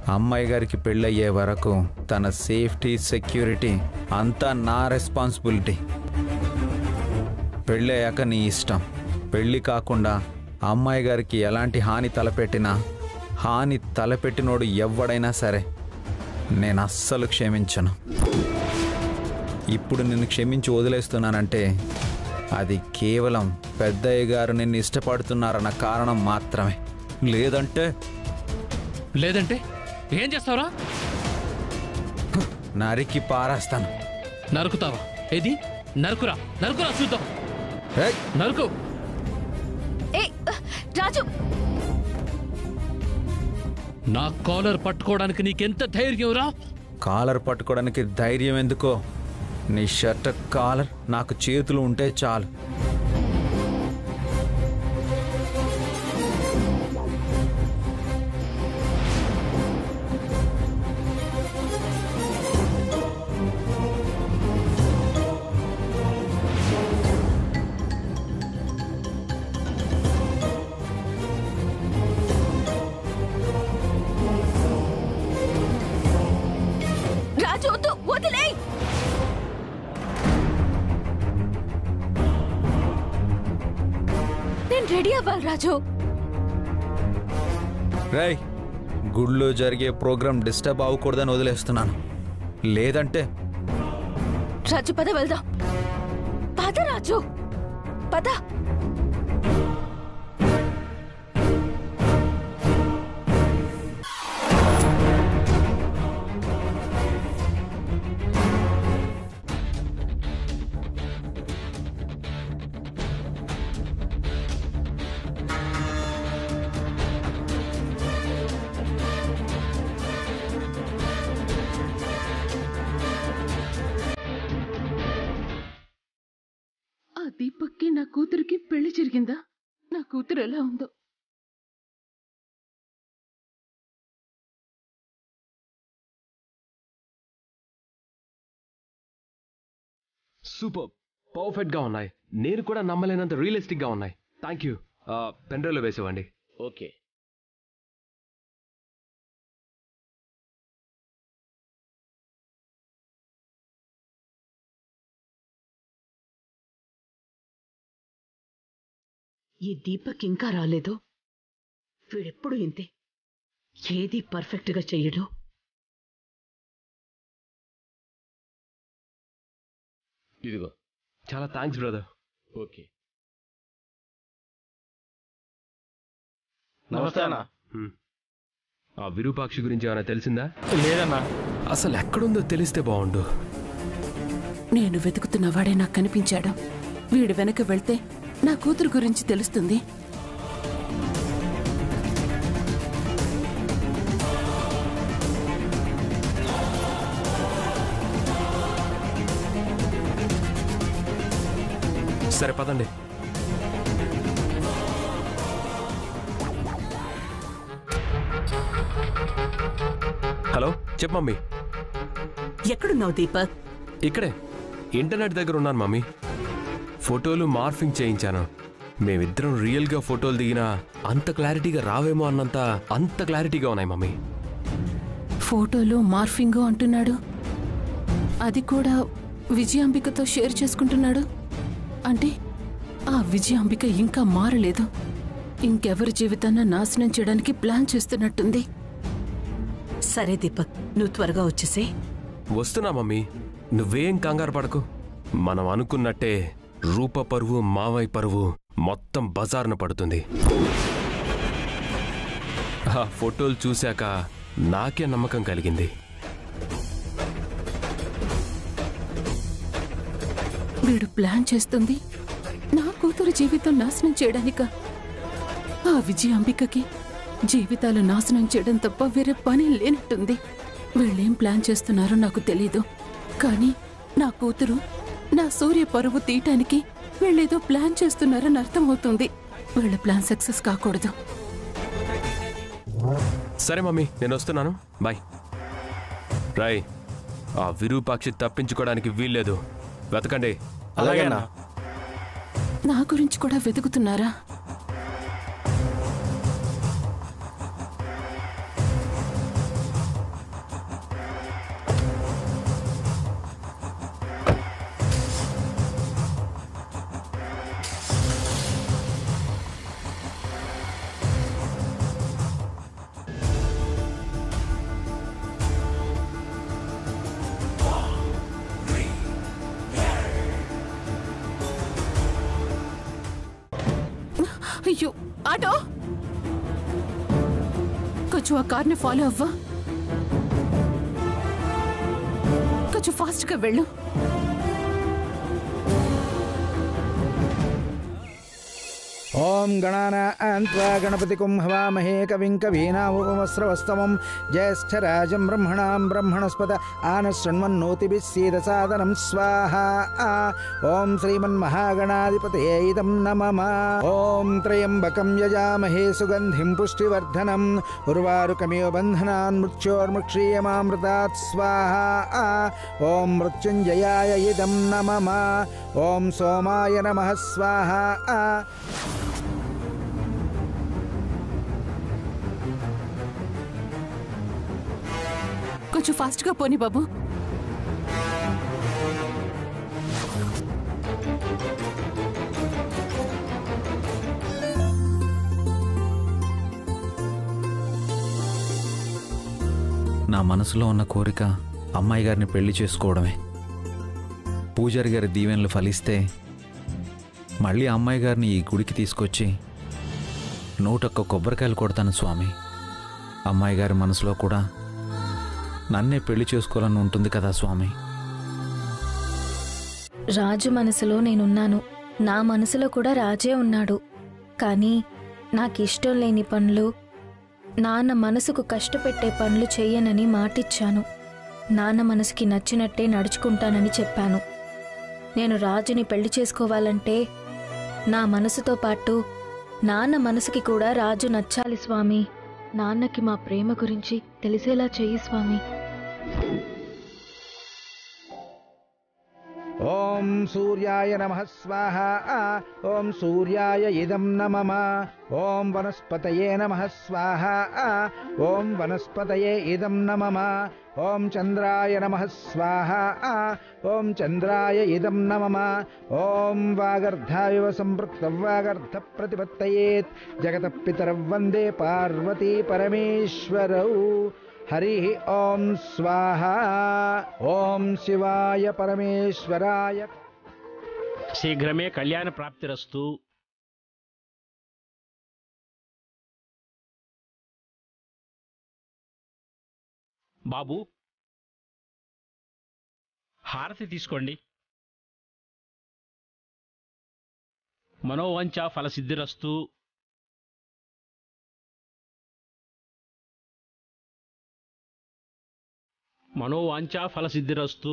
అమ్మాయి గారికి పెళ్ళయ్యే వరకు తన సేఫ్టీ సెక్యూరిటీ అంతా నా రెస్పాన్సిబిలిటీ. పెళ్ళయ్యాక నీ ఇష్టం. పెళ్ళి కాకుండా అమ్మాయి గారికి ఎలాంటి హాని తలపెట్టినా, హాని తలపెట్టినోడు ఎవడైనా సరే నేను అస్సలు క్షమించను. ఇప్పుడు నిన్ను క్షమించి వదిలేస్తున్నానంటే అది కేవలం పెద్దయ్య గారు నిన్ను ఇష్టపడుతున్నారన్న కారణం మాత్రమే. లేదంటే ఏం చేస్తావురా? నరికి పారేస్తాను. నరుకుతావా? ఏది నరుకురా, నరుకురా చూద్దాం. నరుకు. రాజు, నా కాలర్ పట్టుకోవడానికి నీకెంత ధైర్యం రా? కాలర్ పట్టుకోవడానికి ధైర్యం ఎందుకో? నీ షర్ట్ కాలర్ నాకు చేతులు ఉంటే చాలు. రెడీ అవ్వాలి రాజు. రై, గుళ్ళో జరిగే ప్రోగ్రామ్ డిస్టర్బ్ అవ్వకూడదని వదిలేస్తున్నాను. లేదంటే రాజు పద వెళ్దాం. పద రాజు, పద. దీపక్కి నా కూతురికి పెళ్లి జరిగిందా? నా కూతురు ఎలా ఉందో? సూపర్, పర్ఫెక్ట్ గా ఉన్నాయి. నేను కూడా నమ్మలేనంత రియలిస్టిక్ గా ఉన్నాయి. Thank you. పెన్డ్రైవ్లో వేసేవండి. ఓకే. ఈ దీపక్ ఇంకా రాలేదు. వీడెప్పుడు ఇంతే, ఏది పర్ఫెక్ట్ గా చెయ్యడు. ఇదిగో. చాలా థ్యాంక్స్ బ్రదర్. ఓకే. నమస్తే అన్న. ఆ విరూపాక్షి గురించి ఏమైనా తెలిసిందా? లేదన్నా. అసలు ఎక్కడుందో తెలిస్తే బాగుండు. నేను వెతుకుతున్న వాడే నాకు కనిపించాడు. వీడు వెనక వెళ్తే నా కూతురు గురించి తెలుస్తుంది. సరే పదండి. హలో, చెప్పు మమ్మీ. ఎక్కడున్నావు దీపక్? ఇక్కడే ఇంటర్నెట్ దగ్గర ఉన్నాను మమ్మీ. ఫోటోలు మార్ఫింగ్ చేయించాను. మేమిద్దరం రియల్గా ఫోటోలు దిగినా అంత క్లారిటీగా రావేమో అన్నంత అంత క్లారిటీగా ఉన్నాయి మమ్మీ. ఫోటోలు మార్ఫింగ్ అంటున్నాడు. అది కూడా విజయాంబికతో షేర్ చేసుకుంటున్నాడు. అంటే ఆ విజయాంబిక ఇంకా మారలేదు. ఇంకెవరి జీవితాన్ని నాశనం చేయడానికి ప్లాన్ చేస్తున్నట్టుంది. సరే దీపక్, నువ్వు త్వరగా వచ్చేసే. వస్తున్నా మమ్మీ, నువ్వేం కంగారు పడకు. మనం అనుకున్నట్టే రూప పరువు మావయ్య పరువు మొత్తం బజార్న పడుతుంది. ఆ ఫోటోలు చూశాక నాకే నమ్మకం కలిగింది. వీడు ప్లాన్ చేస్తుంది నా కూతురు జీవితం నాశనం చేయడానిక? ఆ విజయాంబికకి జీవితాలు నాశనం చేయడం తప్ప వేరే పని లేనట్టుంది. వీళ్ళేం ప్లాన్ చేస్తున్నారో నాకు తెలీదు, కానీ నా కూతురు నా సూర్య పరువు తీయటానికి వీళ్ళేదో ప్లాన్ చేస్తున్నారని అర్థమవుతుంది. వీళ్ళ ప్లాన్ సక్సెస్ కాకూడదు. సరే మమ్మీ, నేను వస్తున్నాను. బాయ్. రాయ్, ఆ విరూపాక్షి తప్పించుకోవడానికి వీల్లేదు. వెతకండి. అలాగేనా? నా గురించి కూడా వెతుకుతున్నారా? అయ్యో ఆటో కొంచెం ఆ కార్ని ఫాలో అవ్వా, కొంచెం ఫాస్ట్గా వెళ్ళు. ఓం గణానాన్త్వా గణపతికుం హవామహే కవిం కవీనాముపమస్రవస్తమం జ్యేష్ఠరాజం బ్రహ్మణాం బ్రహ్మణస్పత ఆనశృణ్వన్నోతిభిः సీదసాదనం స్వాహా. ఓం శ్రీమన్మహాగణాధిపతయే ఇదం నమః. ఓం త్రయంబకం యజామహే సుగంధిం పుష్టివర్ధనం ఉర్వారుకమివ బంధనాన్ మృత్యోర్ముక్షీయమామృతాత్ స్వాహా. ఓం మృత్యుంజయాయ ఇదం నమః. ఓం సోమాయ నమః స్వాహా. కొంచెం ఫాస్ట్గా పోనీ బాబు. నా మనసులో ఉన్న కోరిక అమ్మాయి గారిని పెళ్లి చేసుకోవడమే. పూజారి గారి దీవెనలు ఫలిస్తే మళ్ళీ అమ్మాయి గారిని ఈ గుడికి తీసుకొచ్చి 101 కొబ్బరికాయలు కొడతాను స్వామి. అమ్మాయి గారి మనసులో కూడా నన్నే పెళ్లి చేసుకోవాలని ఉంటుంది కదా స్వామి. రాజు మనసులో నేనున్నాను, నా మనసులో కూడా రాజే ఉన్నాడు. కానీ నాకిష్టం లేని పనులు, నాన్న మనసుకు కష్టపెట్టే పనులు చెయ్యనని మాటిచ్చాను. నాన్న మనసుకి నచ్చినట్టే నడుచుకుంటానని చెప్పాను. నేను రాజుని పెళ్లి చేసుకోవాలంటే నా మనసుతో పాటు నాన్న మనసుకి కూడా రాజు నచ్చాలి స్వామి. నాన్నకి మా ప్రేమ గురించి తెలిసేలా చెయ్యి స్వామి. ఓం సూర్యాయ నమః స్వాహా. ఓం సూర్యాయ ఇదం నమః. ఓం వనస్పతయే నమః స్వాహా. ఓం వనస్పతయే ఇదం నమః. ఓం చంద్రాయ నమః స్వాహా. ఓం చంద్రాయ ఇదం నమః. ఓం వాగర్ధావివ సంపృక్తం వాగర్ధ ప్రతిపత్తయేత్ జగతః పితరౌ వందే పార్వతీ పరమేశ్వరౌ. హరి ఓం స్వాహా. ఓం శివాయ పరమేశ్వరాయ. శీఘ్రమే కళ్యాణ ప్రాప్తిరస్తు. బాబు, హారతి తీసుకోండి. మనోవంచ ఫలసిద్ధిరస్తు. మనోవాంఛ ఫలసిద్ధిరస్తు.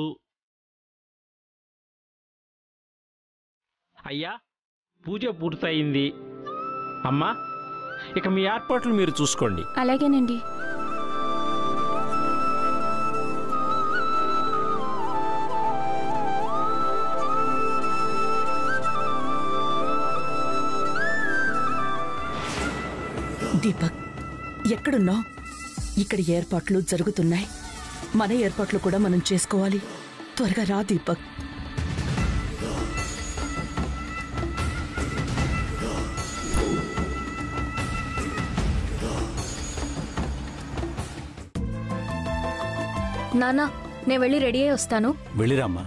అయ్యా, పూజ పూర్తయింది. అమ్మా, ఇక మీ ఏర్పాట్లు మీరు చూసుకోండి. అలాగేనండి. దీపక్, ఎక్కడున్నావు? ఇక్కడ ఏర్పాట్లు జరుగుతున్నాయి. మన ఏర్పాట్లు కూడా మనం చేసుకోవాలి. త్వరగా రా దీపక్. నానా, నేను వెళ్ళి రెడీ అయి వస్తాను. వెళ్ళిరామ్మా.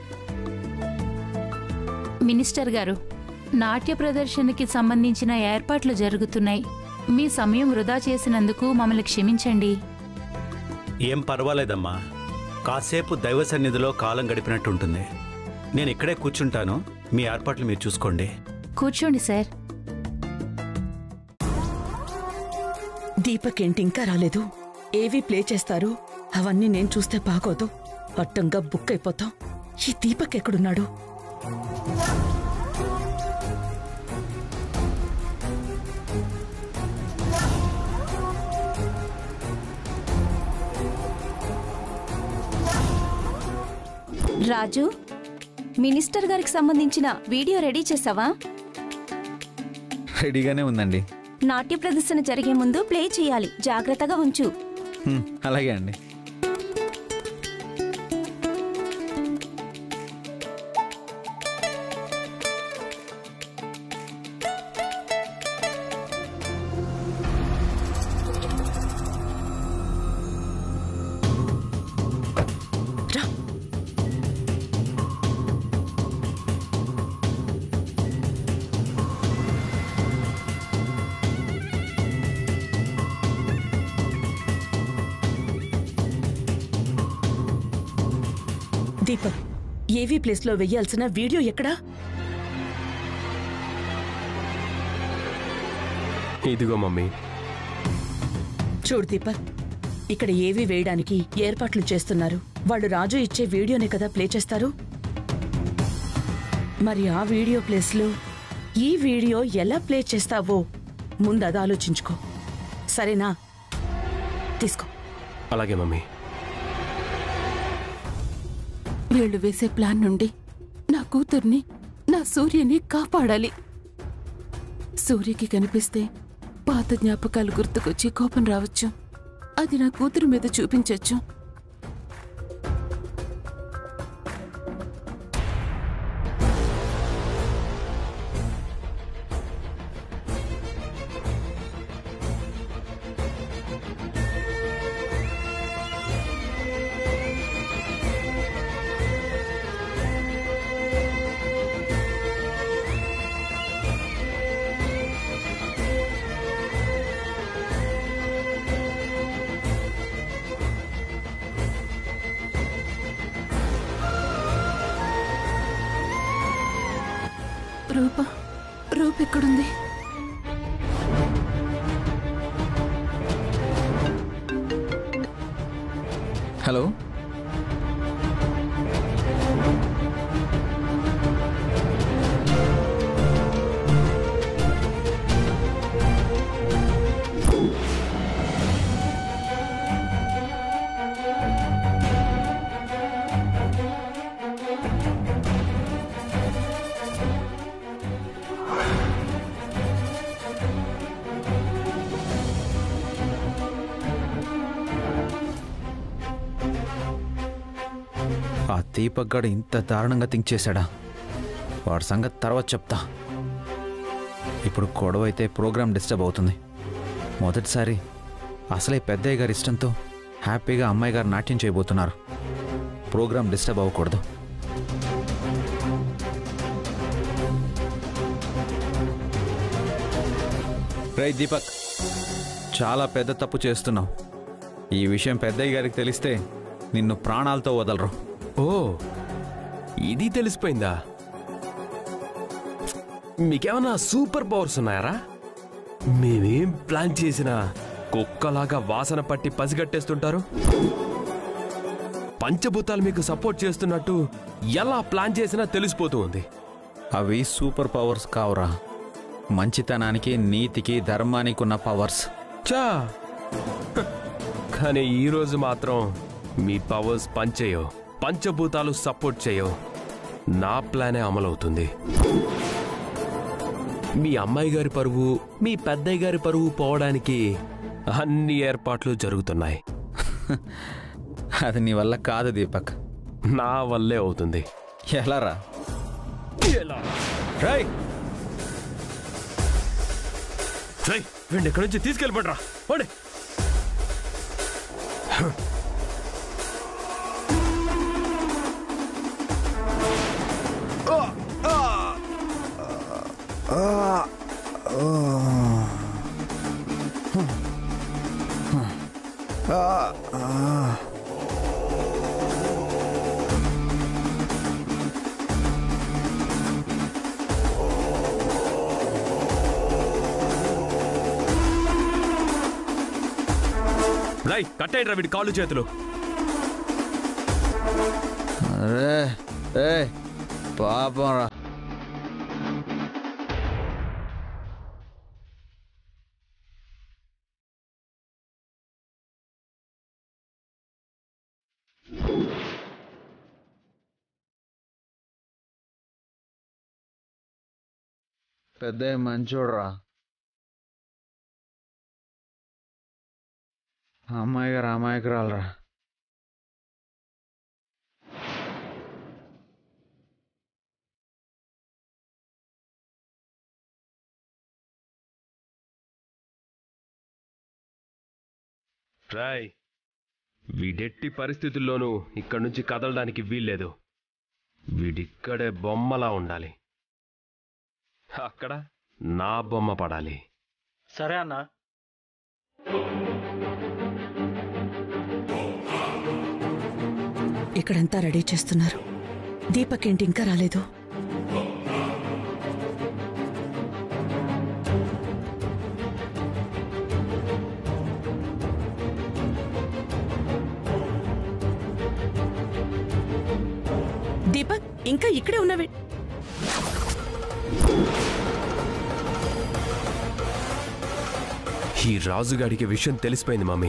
మినిస్టర్ గారు, నాట్య ప్రదర్శనకి సంబంధించిన ఏర్పాట్లు జరుగుతున్నాయి. మీ సమయం వృధా చేసినందుకు మమ్మల్ని క్షమించండి. ఏం పర్వాలేదమ్మా, కాసేపు దైవ సన్నిధిలో కాలం గడిపినట్టుంటుంది. నేను ఇక్కడే కూర్చుంటాను, మీ ఏర్పాట్లు మీరు చూసుకోండి. కూర్చోండి సార్. దీపక్ ఏంటి ఇంకా రాలేదు? ఏవి ప్లే చేస్తారు? అవన్నీ నేను చూస్తే బాగోదు. అడ్డంగా బుక్ అయిపోతాం. ఈ దీపక్ ఎక్కడున్నాడు? రాజు, మినిస్టర్ గారికి సంబంధించిన వీడియో రెడీ చేసావా? రెడీగానే ఉందండి. నాట్య ప్రదర్శన జరిగే ముందు ప్లే చేయాలి. జాగ్రత్తగా ఉంచు. అలాగే అండి. దీపక్, ఏవీ ప్లేస్లో వెయ్యాల్సిన వీడియో ఎక్కడా? ఇదిగో మమ్మీ. చూడు దీపక్, ఇక్కడ ఏవీ వేయడానికి ఏర్పాట్లు చేస్తున్నారు. వాళ్ళు రాజు ఇచ్చే వీడియోనే కదా ప్లే చేస్తారు. మరి ఆ వీడియో ప్లేస్లో ఈ వీడియో ఎలా ప్లే చేస్తావో ముందు అది ఆలోచించుకో, సరేనా? తీసుకో. అలాగే మమ్మీ. వీళ్ళు వేసే ప్లాన్ నుండి నా కూతుర్ని, నా సూర్యని కాపాడాలి. సూర్యకి కనిపిస్తే పాత జ్ఞాపకాలు గుర్తుకొచ్చి కోపం రావచ్చు. అది నా కూతురు మీద చూపించొచ్చు. రూప ఎక్కడుంది? హలో, ఆ దీపక్ గడు ఇంత దారుణంగా థింక్ చేశాడా? వాడి సంగతి తర్వాత చెప్తా. ఇప్పుడు గొడవ అయితే ప్రోగ్రామ్ డిస్టర్బ్ అవుతుంది. మొదటిసారి అసలే పెద్దయ్య గారి ఇష్టంతో హ్యాపీగా అమ్మాయి గారు నాట్యం చేయబోతున్నారు. ప్రోగ్రామ్ డిస్టర్బ్ అవ్వకూడదు. రే దీపక్, చాలా పెద్ద తప్పు చేస్తున్నావు. ఈ విషయం పెద్దయ్య గారికి తెలిస్తే నిన్ను ప్రాణాలతో వదలరు. ఓ, ఇది తెలిసిపోయిందా? మీకేమన్నా సూపర్ పవర్స్ ఉన్నాయారా? మేమేం ప్లాన్ చేసినా కుక్కలాగా వాసన పట్టి పసిగట్టేస్తుంటారు. పంచభూతాలు మీకు సపోర్ట్ చేస్తున్నట్టు ఎలా ప్లాన్ చేసినా తెలిసిపోతూ ఉంది. అవి సూపర్ పవర్స్ కావురా, మంచితనానికి, నీతికి, ధర్మానికి ఉన్న పవర్స్. చా, కానీ ఈరోజు మాత్రం మీ పవర్స్ పనిచేయవు, పంచభూతాలు సపోర్ట్ చేయవు. నా ప్లానే అమలవుతుంది. మీ అమ్మాయి గారి పరువు, మీ పెద్దయ్య గారి పరువు పోవడానికి అన్ని ఏర్పాట్లు జరుగుతున్నాయి. అది నీ వల్ల కాదు దీపక్. నా వల్లే అవుతుంది. ఎలా రా? వీడిని ఎక్కడి నుంచి తీసుకెళ్ళిపడరా. కట్టేయండి రా వీడి కాళ్ళు చేతులు. అరే పాపం రా. పెద్ద మంచోడ్రా. అమ్మాయి గారు అమాయకురాలరా. రాయ్, వీడెట్టి పరిస్థితుల్లోనూ ఇక్కడి నుంచి కదలడానికి వీల్లేదు. వీడిక్కడే బొమ్మలా ఉండాలి. అక్కడ నా బొమ్మ పడాలి. సరే అన్నా. ఇక్కడంతా రెడీ చేస్తున్నారు. దీపక్ ఏంటి ఇంకా రాలేదు? దీపక్ ఇంకా ఇక్కడే ఉన్నవి. ఈ రాజుగాడికి విషయం తెలిసిపోయింది మమ్మీ.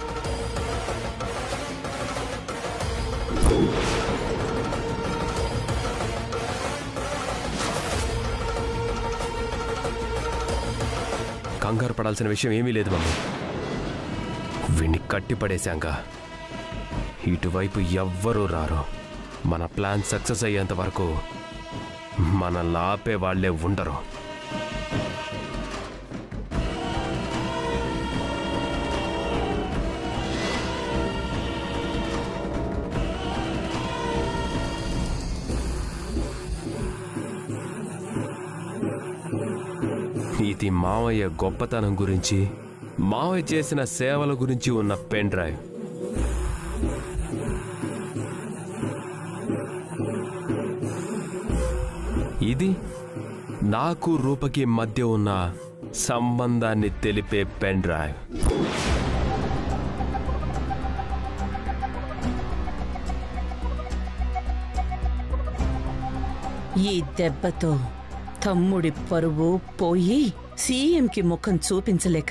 కంగారు పడాల్సిన విషయం ఏమీ లేదు మమ్మీ. వీణ్ణి కట్టిపడేశాక ఇటువైపు ఎవ్వరూ రారు. మన ప్లాన్ సక్సెస్ అయ్యేంత వరకు మనల్ని ఆపే వాళ్లే ఉండరు. ఇది మావయ్య గొప్పతనం గురించి, మావయ్య చేసిన సేవల గురించి ఉన్న పెన్ డ్రైవ్. ఇది నాకు రూపకి మధ్య ఉన్న సంబంధాన్ని తెలిపే పెన్ డ్రైవ్. ఈ దెబ్బతో తమ్ముడి పరువు పోయి సీఎంకి ముఖం చూపించలేక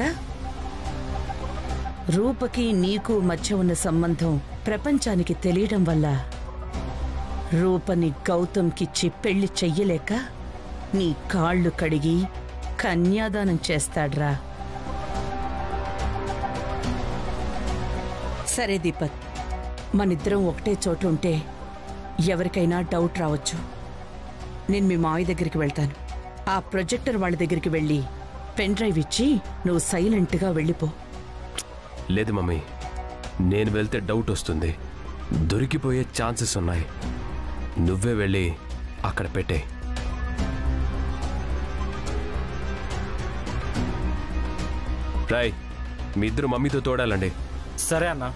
రూపకి నీకు మధ్య ఉన్న సంబంధం ప్రపంచానికి తెలియడం వల్ల రూపని గౌతమ్కిచ్చి పెళ్లి చెయ్యలేక నీ కాళ్ళు కడిగి కన్యాదానం చేస్తాడ్రా. సరే దీపక్, మనిద్దరం ఒకటే చోటు ఉంటే ఎవరికైనా డౌట్ రావచ్చు. నేను మీ మావి దగ్గరికి వెళ్తాను. ఆ ప్రొజెక్టర్ వాళ్ళ దగ్గరికి వెళ్ళి పెన్ డ్రైవ్ ఇచ్చి నువ్వు సైలెంట్గా వెళ్ళిపో. లేదు మమ్మీ, నేను వెళ్తే డౌట్ వస్తుంది, దొరికిపోయే ఛాన్సెస్ ఉన్నాయి. నువ్వే వెళ్ళి అక్కడ పెట్టే. రాయ్, మీ ఇద్దరు మమ్మీతో తోడాలండి. సరే అన్నా.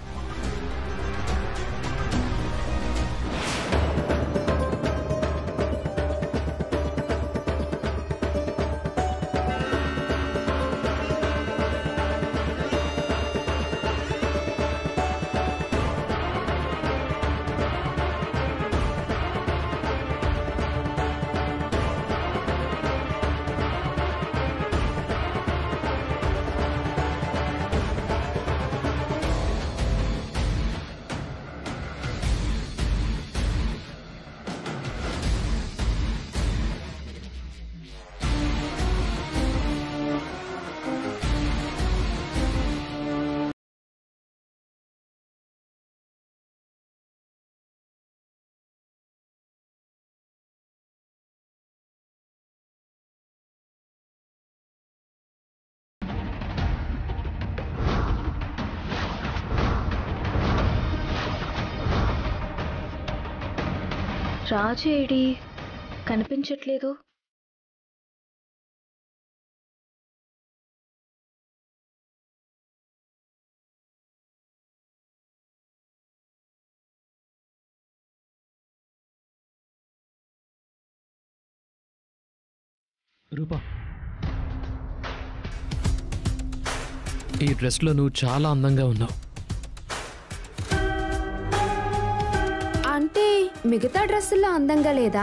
రాజు ఏడి కనిపించట్లేదు. రూపా, ఈ డ్రెస్లో నువ్వు చాలా అందంగా ఉన్నావు. అంటే మిగతా డ్రెస్సుల్లో అందంగా లేదా?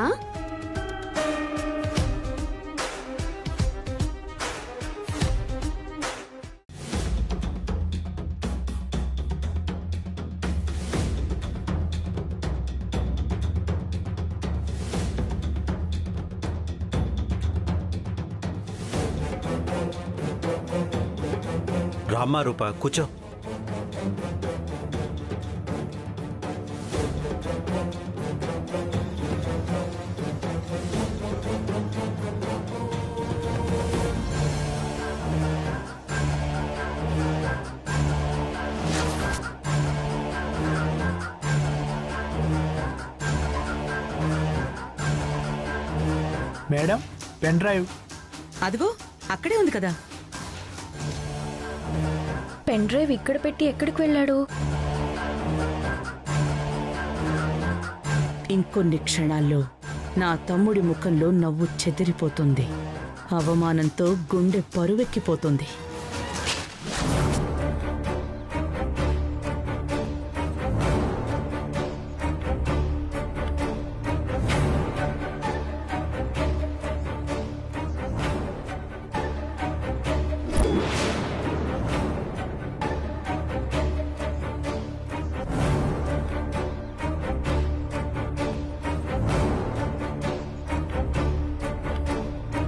రామ్మా రూప, కూర్చో. Madam, pen drive. అదిగో అక్కడే ఉంది కదా. పెన్ డ్రైవ్ ఇక్కడ పెట్టి ఎక్కడికి వెళ్ళాడు? ఇంకొన్ని క్షణాల్లో నా తమ్ముడి ముఖంలో నవ్వు చెదిరిపోతుంది. అవమానంతో గుండె పరువెక్కిపోతుంది.